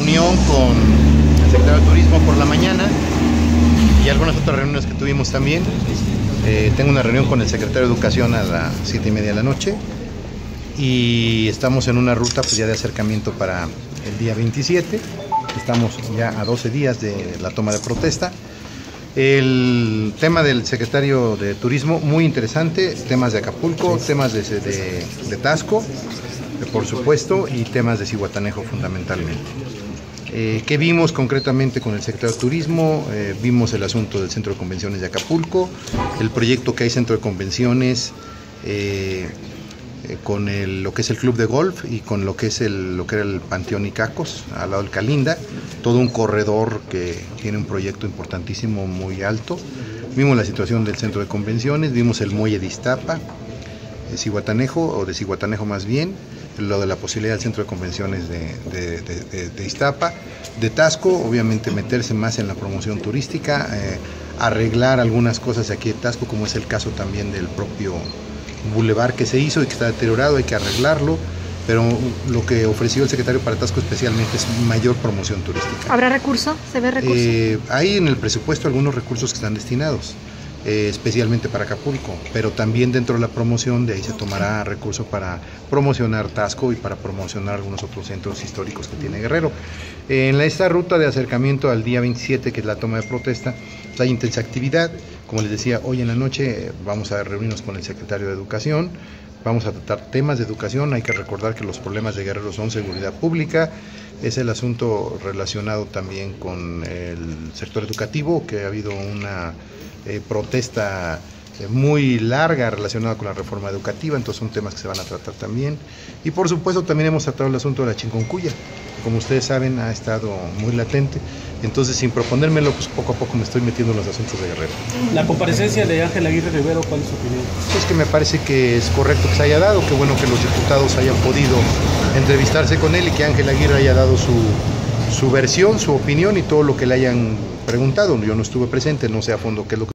reunión con el secretario de Turismo por la mañana y algunas otras reuniones que tuvimos también. Tengo una reunión con el secretario de Educación a las 7:30 de la noche y estamos en una ruta pues, ya de acercamiento para el día 27. Estamos ya a 12 días de la toma de protesta. El tema del secretario de Turismo, muy interesante, temas de Acapulco, temas de Taxco, por supuesto, y temas de Zihuatanejo fundamentalmente. ¿Qué vimos concretamente con el secretario de Turismo? Vimos el asunto del Centro de Convenciones de Acapulco, el proyecto que hay Centro de Convenciones con lo que es el club de golf y con lo que era el Panteón Icacos, al lado del Calinda, todo un corredor que tiene un proyecto importantísimo muy alto. Vimos la situación del Centro de Convenciones, vimos el muelle de Iztapa, de Zihuatanejo más bien, lo de la posibilidad del Centro de Convenciones de Iztapa, de Taxco, obviamente meterse más en la promoción turística, arreglar algunas cosas aquí de Taxco, como es el caso también del propio bulevar que se hizo y que está deteriorado, hay que arreglarlo, pero lo que ofreció el secretario para Taxco especialmente es mayor promoción turística. ¿Habrá recurso? ¿Se ve recurso? Hay en el presupuesto algunos recursos que están destinados, especialmente para Acapulco, pero también dentro de la promoción de ahí se tomará recurso para promocionar Taxco y para promocionar algunos otros centros históricos que tiene Guerrero. En esta ruta de acercamiento al día 27, que es la toma de protesta, hay intensa actividad. Como les decía, hoy en la noche vamos a reunirnos con el secretario de Educación, vamos a tratar temas de educación. Hay que recordar que los problemas de Guerrero son seguridad pública, es el asunto relacionado también con el sector educativo, que ha habido una protesta muy larga relacionada con la reforma educativa, entonces son temas que se van a tratar también. Y por supuesto también hemos tratado el asunto de la chikungunya, como ustedes saben ha estado muy latente, entonces sin proponérmelo pues poco a poco me estoy metiendo en los asuntos de Guerrero. La comparecencia de Ángel Aguirre Rivero, ¿cuál es su opinión? Pues que me parece que es correcto que se haya dado, que bueno que los diputados hayan podido entrevistarse con él y que Ángel Aguirre haya dado su versión, su opinión y todo lo que le hayan preguntado. Yo no estuve presente, no sé a fondo qué es lo que